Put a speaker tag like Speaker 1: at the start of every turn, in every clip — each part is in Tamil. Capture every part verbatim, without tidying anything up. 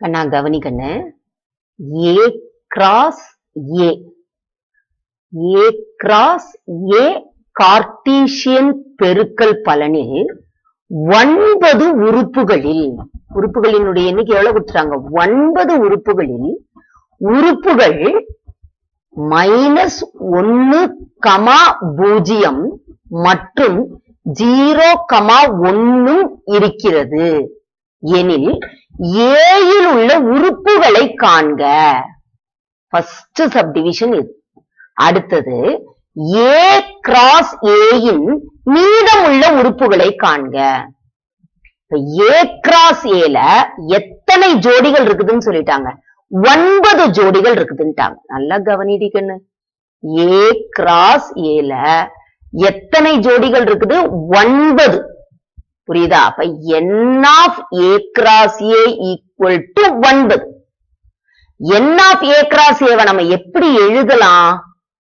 Speaker 1: கண்ணா கவனி கண்ணு. A cross A. A cross A Cartesian பெருக்கல் பலனில் ஒன்பது உறுப்புகளில் உறுப்புகளினுடைய எண்ணிக்கை எவ்வளவு கொடுத்துட்டாங்க? ஒன்பது உறுப்புகளில் உறுப்புகள் மைனஸ் ஒன்னு கமா பூஜ்ஜியம் மற்றும் ஜீரோ கமா ஒன்னும் இருக்கிறது எனில் ஏயில் உள்ள உறுப்புகளை காண்க. ஃபர்ஸ்ட் சப்டிவிஷன் இது. அடுத்தது A கிராஸ் ஏயின் மீதமுள்ள உறுப்புகளை காண்க. A கிராஸ் ஏல எத்தனை ஜோடிகள் இருக்குதுன்னு சொல்லிட்டாங்க? ஒன்பது ஜோடிகள் இருக்குதுன்ட்டாங்க. நல்லா கவனிக்கன்னு. A கிராஸ் ஏல எத்தனை ஜோடிகள் இருக்குது? ஒன்பது. புரியுதா? அப்ப n of A cross A equal to ஒன்பது. n of A cross A நம்ம எப்படி எழுதலாம்?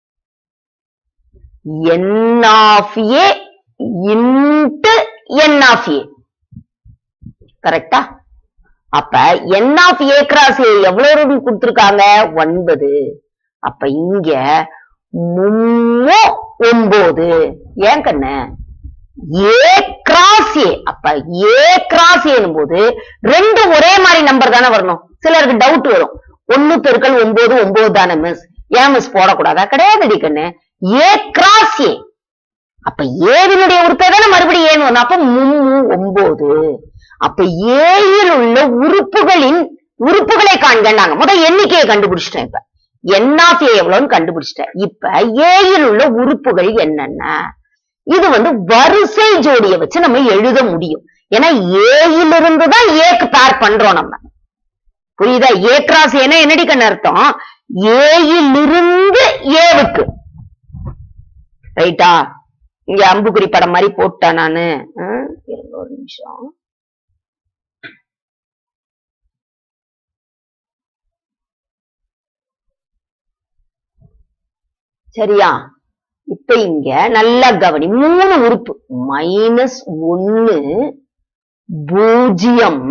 Speaker 1: n of A into n of A. கரெக்டா? அப்ப n of A cross A எவ்வளவு கொடுத்திருக்காங்க? ஒன்பது. அப்ப இங்க மூணு ஒன்பது. ஏன் கண்ணு? A cross A. அப்ப A கிராஸ் A போது ரெண்டு ஒரே மாதிரி நம்பர் தானே வரணும். சிலருக்கு டவுட் வரும். ஒன்னு பெருக்கல் ஒன்பது ஒன்பது தானே மிஸ், ஏன் மிஸ் போடக்கூடாதா? கிடையாது கண்ணு. A cross A. அப்ப ஏவினுடைய உறுப்பை தானே மறுபடியும் ஏன் வரும். அப்ப மூணு ஒன்பது. அப்ப ஏயில் உள்ள உறுப்புகளின் உறுப்புகளை காண்கன்னாங்க. முதல் எண்ணிக்கையை கண்டுபிடிச்சிட்டேன். இப்ப n of A எவ்வளவுன்னு கண்டுபிடிச்சிட்டேன். இப்ப ஏயில் உள்ள உறுப்புகள் என்னென்ன? இது வந்து வரிசை ஜோடியை வச்சு நம்ம எழுத முடியும். ஏன்னா ஏயிலிருந்து தான் ஏக்கு பேர் பண்றோம் நம்ம. புரியுதா? A கிராஸ் ஏன்னா என்னடி கண்ணு அர்த்தம்? ஏயிலிருந்து ஏவுக்கு. ரைட்டா? இங்க அம்புக்குறி படம் மாதிரி போட்டேன் நானு. ஒரு நிமிஷம். சரியா? இப்ப இங்க நல்லா கவனி. மூணு உறுப்பு மைனஸ் ஒன்னு பூஜ்ஜியம்.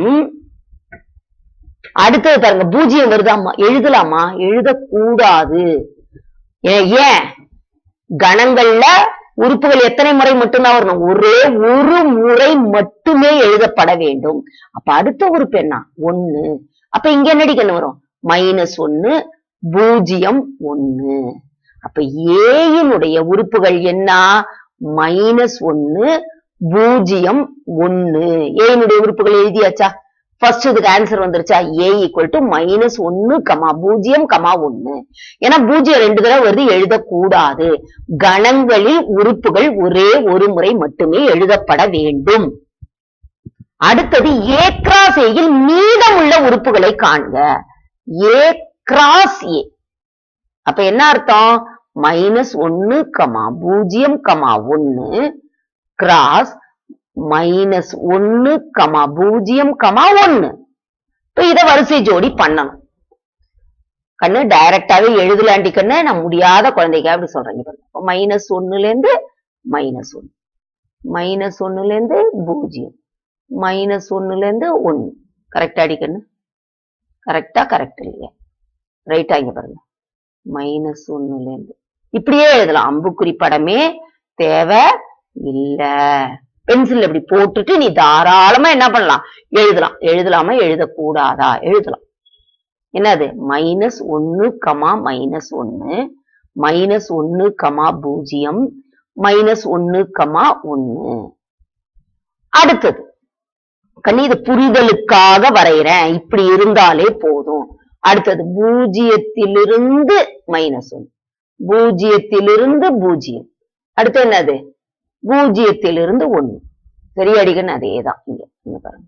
Speaker 1: அடுத்தது பாருங்க, பூஜ்ஜியம் வருதாமா? எழுதலாமா? எழுதக்கூடாது. ஏன்? கணங்கள்ல உறுப்புகள் எத்தனை முறை மட்டும்தான் வரணும்? ஒரே ஒரு முறை மட்டுமே எழுதப்பட வேண்டும். அப்ப அடுத்த உறுப்பு என்ன? ஒன்னு. அப்ப இங்க என்னடி கண்ணு வரும்? மைனஸ் ஒன்னு பூஜ்ஜியம் ஒன்னு. அப்ப ஏயினுடைய உறுப்புகள் என்ன? மைனஸ் ஒன்னு பூஜ்ஜியம் ஒன்னு. ஏயினுடைய உறுப்புகள் எழுதியாச்சா? ஃபர்ஸ்ட் இதுக்கு ஆன்சர் வந்துருச்சா? A ஈக்குவல் டு மைனஸ் ஒன்னு கமா பூஜ்ஜியம் கமா ஒன்னு. ஏன்னா பூஜ்ஜியம் ரெண்டு தடவை வருது, எழுதக்கூடாது. கணங்களில் உறுப்புகள் ஒரே ஒரு முறை மட்டுமே எழுதப்பட வேண்டும். அடுத்தது A கிராஸ் ஏயில் மீதமுள்ள உறுப்புகளை காண்க. A cross A. அப்ப என்ன அர்த்தம்? மைனஸ் ஒன்னு கமா பூஜ்ஜியம் கமா ஒன்னு கிராஸ் மைனஸ் ஒன்னு கமா பூஜ்ஜியம் கமா ஒன்னு. இப்ப இத வரிசை ஜோடி பண்ணணும். கண்ணு டைரக்டாவே எழுதலாண்டி கண்ணு. நான் முடியாத குழந்தைக்கு அப்படி சொல்றேன். மைனஸ் ஒன்னுல இருந்து மைனஸ் ஒன்னு, மைனஸ் ஒன்னுல இருந்து பூஜ்ஜியம், மைனஸ் ஒன்னுல இருந்து ஒன்னு. கரெக்டா அடி கண்ணு? கரெக்டா? கரெக்ட் இல்லையா? ரைட்டா? இங்க பாருங்க, மைனஸ் ஒன்னுல இருந்து இப்படியே எழுதலாம். அம்புக்குறி படமே தேவை இல்ல. பென்சில் இப்படி போட்டுட்டு நீ தாராளமா என்ன பண்ணலாம்? எழுதலாம். எழுதலாமா? எழுதக்கூடாதா? எழுதலாம். என்னது? மைனஸ் ஒன்னு கமா மைனஸ் ஒன்னு, மைனஸ் ஒன்னு கமா பூஜ்ஜியம், மைனஸ் ஒன்னு கமா ஒன்னு. அடுத்தது கண்ணி, இது புரிதலுக்காக வரைகிறேன். இப்படி இருந்தாலே போதும். அடுத்தது பூஜ்ஜியத்திலிருந்து மைனஸ் ஒன்னு, பூஜ்ஜியத்திலிருந்து பூஜ்ஜியம். அடுத்து என்னது? பூஜ்ஜியத்திலிருந்து ஒன்னு. சரி அடிக்கன்னு? அதேதான் இங்க. இங்க பாருங்க.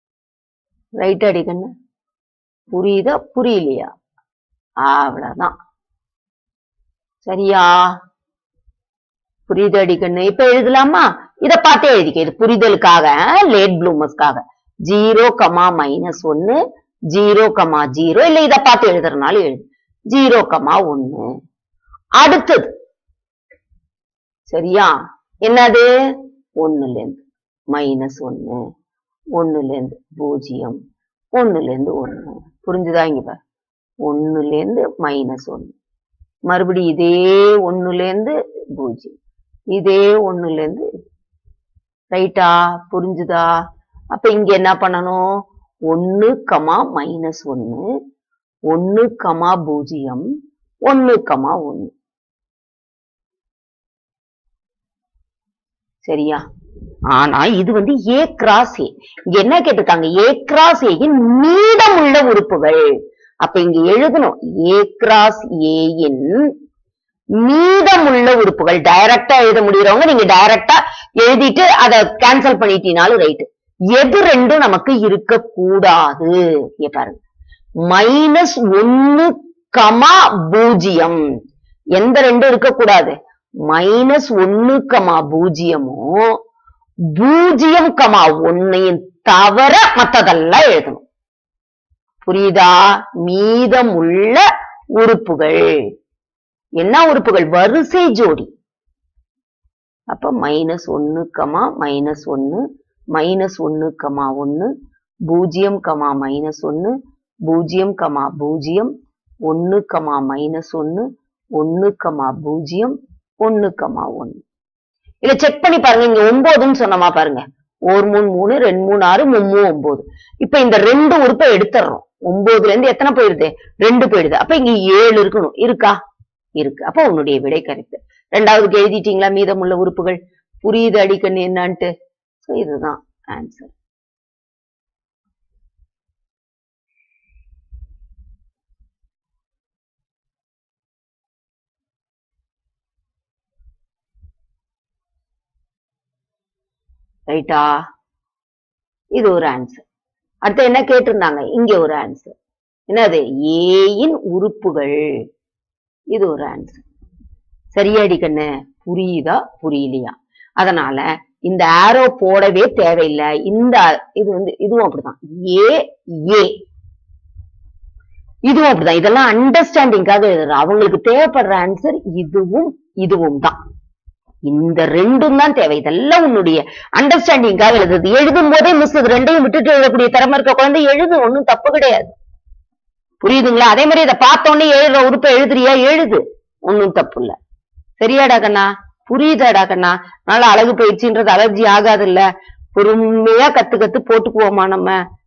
Speaker 1: ரைட் அடிக்கன்னு? புரியுதா? புரியலையா? அவ்வளவுதான். சரியா? புரியுது அடிக்கன்னு? இப்ப எழுதலாமா? இத பார்த்தே எழுதிக்க. இது புரிதலுக்காக, லேட் ப்ளூமர்ஸ்க்காக. ஜீரோ கமா மைனஸ் ஒன்னு, ஜீரோ கமா ஜீரோ. இல்ல இத பார்த்து எழுதுறதுனால எழுது. ஜீரோ கமா ஒன்னு. அடுத்தது சரியா? என்னது? ஒன்னுல இருந்து மைனஸ் ஒன்னு, ஒன்னுல இருந்து பூஜ்ஜியம், ஒண்ணுல இருந்து ஒண்ணு. புரிஞ்சுதா? இங்க பாரு, ஒண்ணுல இருந்து மைனஸ் ஒண்ணு, மறுபடியும் இதே ஒண்ணுல இருந்து பூஜ்ஜியம், இதே ஒண்ணுல இருந்து. ரைட்டா? புரிஞ்சுதா? அப்ப இங்க என்ன பண்ணணும்? ஒண்ணு கமா மைனஸ் ஒண்ணு, ஒண்ணு கமா பூஜ்ஜியம், ஒண்ணு கமா ஒண்ணு. சரியா? ஆனா இது வந்து ஏ கிராஸ் ஏ. இங்க என்ன கேட்டிருக்காங்க? ஏ கிராஸ் ஏயின் மீதம் உள்ள உறுப்புகள். அப்ப இங்க எழுதணும் ஏ கிராஸ் ஏயின் மீதம் உள்ள உறுப்புகள். டைரக்டா எழுத முடியறவங்க நீங்க டைரக்டா எழுதிட்டு அதை கேன்சல் பண்ணிட்டீனாலும் ரைட்டு. எது ரெண்டும் நமக்கு இருக்க கூடாது? இங்க பாருங்க, மைனஸ் ஒன்னு கமா பூஜ்ஜியம். எந்த ரெண்டும் இருக்கக்கூடாது? மைனஸ் ஒன்னு கமா பூஜ்ஜியமும் பூஜ்ஜியம் கமா ஒன்னையும் தவிர மத்ததெல்லாம் எழுதணும். புரியுதா? மீதம் உள்ள உறுப்புகள். என்ன உறுப்புகள்? வரிசை ஜோடி. அப்ப மைனஸ் ஒன்னு கமா மைனஸ் ஒன்னு, மைனஸ் ஒன்னு கமா ஒன்னு, பூஜ்ஜியம் கமா மைனஸ் ஒன்னு, பூஜ்ஜியம் கமா பூஜ்ஜியம், ஒன்னு கமா மைனஸ் ஒன்னு, ஒன்னு கமா பூஜ்ஜியம், ஒன்னு கமா ஒன்னு. இல்ல செக் பண்ணி பாருங்க, இங்க ஒன்பதுன்னு சொன்னமா பாருங்க, ஒரு மூணு மூணு, ரெண்டு மூணு ஆறு, மூணு ஒன்பது. இப்ப இந்த ரெண்டு உறுப்பை எடுத்துறோம். ஒன்பதுல இருந்து எத்தனை போயிடுது? ரெண்டு போயிடுது. அப்ப இங்க ஏழு இருக்கணும். இருக்கா? இருக்கு. அப்ப உன்னுடைய விடை கரெக்ட். ரெண்டாவதுக்கு எழுதிட்டீங்களா மீதமுள்ள உறுப்புகள்? புரியுது அடிக்கணும் என்னான்ட்டு? இதுதான் ஆன்சர். ரைட்டா? இது ஒரு ஆன்சர். அடுத்து என்ன கேட்டிருந்தாங்க? இங்க ஒரு ஆன்சர். என்னது? ஏயின் உறுப்புகள். இது ஒரு ஆன்சர். சரியாடி கண்ணு? புரியுதா புரியலையா? அதனால இந்த ஆரோ போடவே தேவையில்லை. இந்த இது வந்து இதுவும் அப்படிதான். ஏ ஏ இதுவும் அப்படிதான். இதெல்லாம் அண்டர்ஸ்டாண்டிங்காக எழுதுறோம். அவங்களுக்கு தேவைப்படுற ஆன்சர் இதுவும் இதுவும் தான். இந்த ரெண்டும் தான் தேவை. இதெல்லாம் உன்னுடைய அண்டர்ஸ்டாண்டிங்காக எழுதுது. எழுதும் போதே மிஸ் இது ரெண்டையும் விட்டுட்டு எழுதக்கூடிய திறமை இருக்க குழந்தை எழுது, ஒன்னும் தப்பு கிடையாது. புரியுதுங்களா? அதே மாதிரி இதை பார்த்தோன்னே எழுதுற உறுப்பை எழுதுறியா? எழுது, ஒன்னும் தப்பு இல்ல. சரியாடா கண்ணா? புரியுதாடா கண்ணா? அதனால அழகு பயிற்சின்றது அலர்ஜி ஆகாது இல்ல. பொறுமையா கத்து கத்து போட்டுக்குவோமா நம்ம?